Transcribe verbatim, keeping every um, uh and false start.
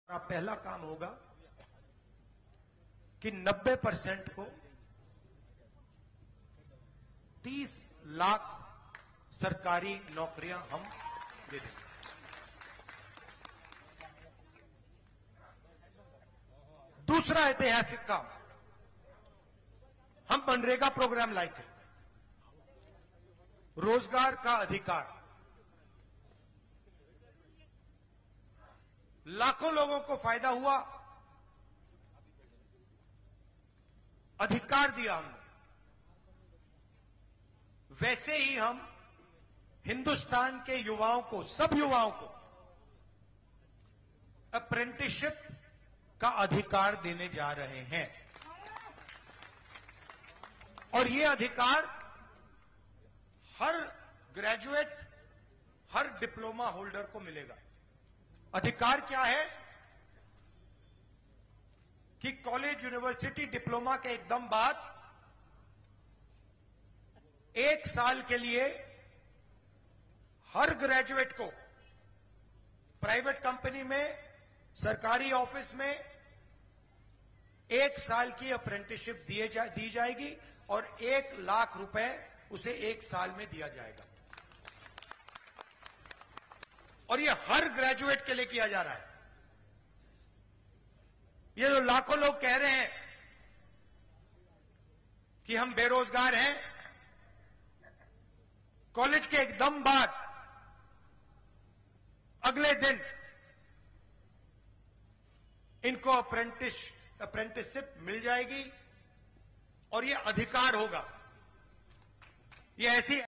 हमारा पहला काम होगा कि नब्बे परसेंट को तीस लाख सरकारी नौकरियां हम दे देंगे। दूसरा ऐतिहासिक काम, हम मनरेगा प्रोग्राम लाए थे, रोजगार का अधिकार। लाखों लोगों को फायदा हुआ, अधिकार दिया हमने। वैसे ही हम हिंदुस्तान के युवाओं को, सब युवाओं को अप्रेंटिसशिप का अधिकार देने जा रहे हैं। और ये अधिकार हर ग्रेजुएट, हर डिप्लोमा होल्डर को मिलेगा। अधिकार क्या है कि कॉलेज, यूनिवर्सिटी, डिप्लोमा के एकदम बाद एक साल के लिए हर ग्रेजुएट को प्राइवेट कंपनी में, सरकारी ऑफिस में एक साल की अप्रेंटिसशिप दिए जा, दी जाएगी और एक लाख रुपए उसे एक साल में दिया जाएगा। और ये हर ग्रेजुएट के लिए किया जा रहा है। ये जो लाखों लोग कह रहे हैं कि हम बेरोजगार हैं, कॉलेज के एकदम बाद अगले दिन इनको अप्रेंटिस अप्रेंटिसशिप मिल जाएगी और ये अधिकार होगा। ये ऐसी